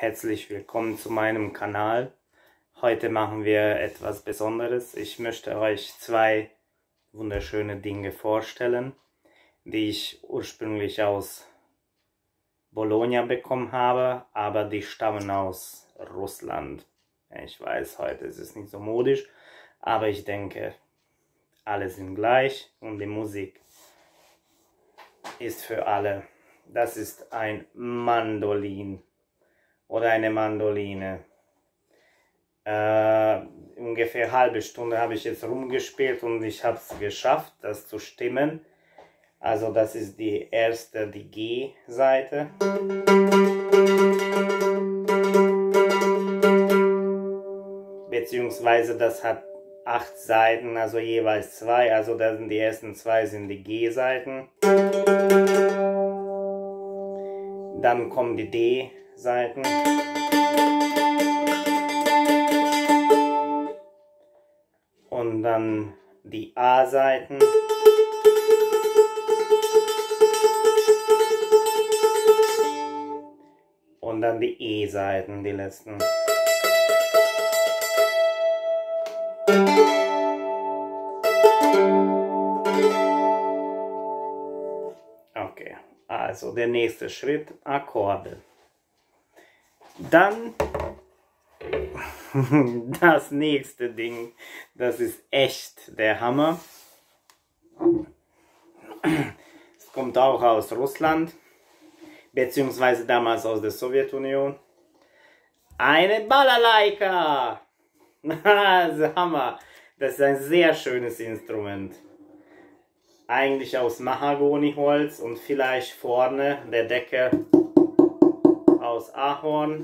herzlich willkommen zu meinem Kanal. Heute machen wir etwas Besonderes. Ich möchte euch zwei wunderschöne Dinge vorstellen, die ich ursprünglich aus Bologna bekommen habe, aber die stammen aus Russland. Ich weiß, heute ist es nicht so modisch, aber ich denke, alle sind gleich und die Musik ist für alle. Das ist ein Mandolin oder eine Mandoline. Ungefähr eine halbe Stunde habe ich jetzt rumgespielt und ich habe es geschafft, das zu stimmen. Also das ist die erste, die G-Seite. Beziehungsweise das hat 8 Seiten, also jeweils 2. Also das sind die ersten 2 sind die G-Seiten. Dann kommen die D-Seiten. Und dann die A-Seiten. Und dann die E-Seiten, die letzten. Okay, also der nächste Schritt, Akkorde. Dann das nächste Ding, das ist echt der Hammer. Es kommt auch aus Russland, beziehungsweise damals aus der Sowjetunion. Eine Balalaika! Das ist Hammer! Das ist ein sehr schönes Instrument. Eigentlich aus Mahagoniholz und vielleicht vorne der Deckel aus Ahorn.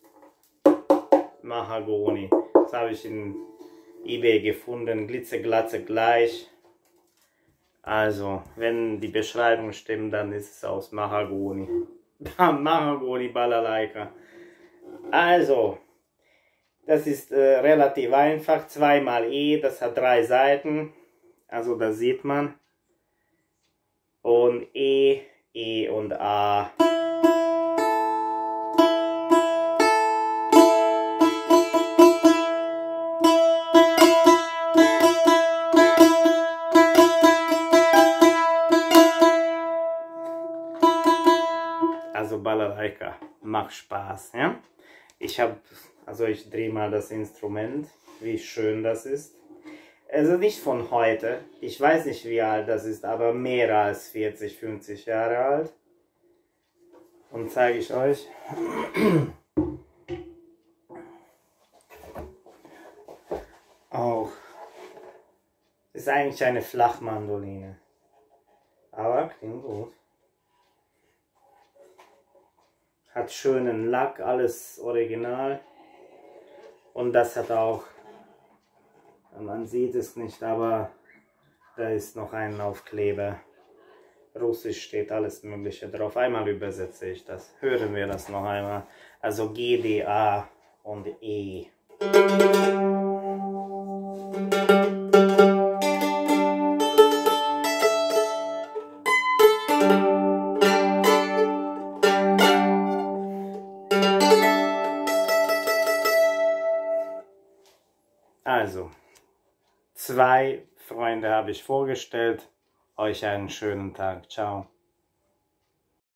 Mahagoni. Das habe ich in eBay gefunden. Glitzeglatze gleich. Also, wenn die Beschreibung stimmt, dann ist es aus Mahagoni. Mahagoni Balalaika. Also, das ist relativ einfach. 2 mal E, das hat 3 Seiten. Also, das sieht man. Und E, E und A. Also Balalaika, macht Spaß, ja? Ich drehe mal das Instrument, wie schön das ist. Also nicht von heute, ich weiß nicht wie alt das ist, aber mehr als 40, 50 Jahre alt. Und zeige ich euch. Auch. Ist eigentlich eine Flachmandoline. Aber klingt gut. Hat schönen Lack, alles original. Und das hat auch, man sieht es nicht, aber da ist noch ein Aufkleber. Russisch steht alles Mögliche drauf. Einmal übersetze ich das. Hören wir das noch einmal. Also G, D, A und E. Also, 2 Freunde habe ich vorgestellt. Euch einen schönen Tag. Ciao.